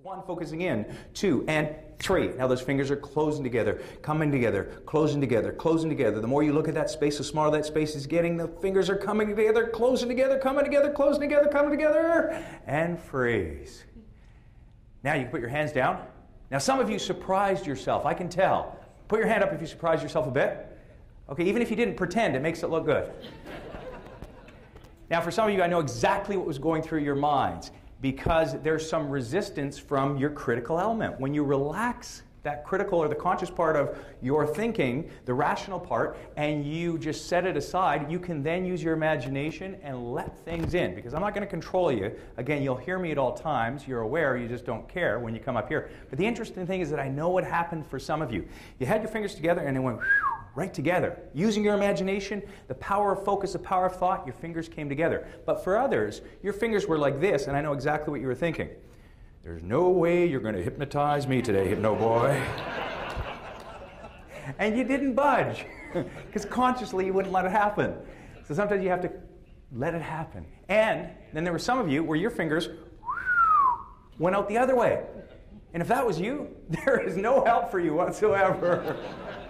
1, focusing in. 2 and 3. Now those fingers are closing together, coming together, closing together, closing together. The more you look at that space, the smaller that space is getting. The fingers are coming together, closing together, coming together, closing together, coming together, and freeze. Now you can put your hands down. Now some of you surprised yourself, I can tell. Put your hand up if you surprised yourself a bit. Okay, even if you didn't pretend, it makes it look good. Now for some of you, I know exactly what was going through your minds, because there's some resistance from your critical element. When you relax that critical or the conscious part of your thinking, the rational part, and you just set it aside, you can then use your imagination and let things in. Because I'm not going to control you. Again, you'll hear me at all times. You're aware, you just don't care when you come up here. But the interesting thing is that I know what happened for some of you. You had your fingers together and they went right together. Using your imagination, the power of focus, the power of thought, your fingers came together. But for others, your fingers were like this, and I know exactly what you were thinking. There's no way you're going to hypnotize me today, Hypno Boy. And you didn't budge, because consciously you wouldn't let it happen. So sometimes you have to let it happen. And then there were some of you where your fingers went out the other way. And if that was you, there is no help for you whatsoever.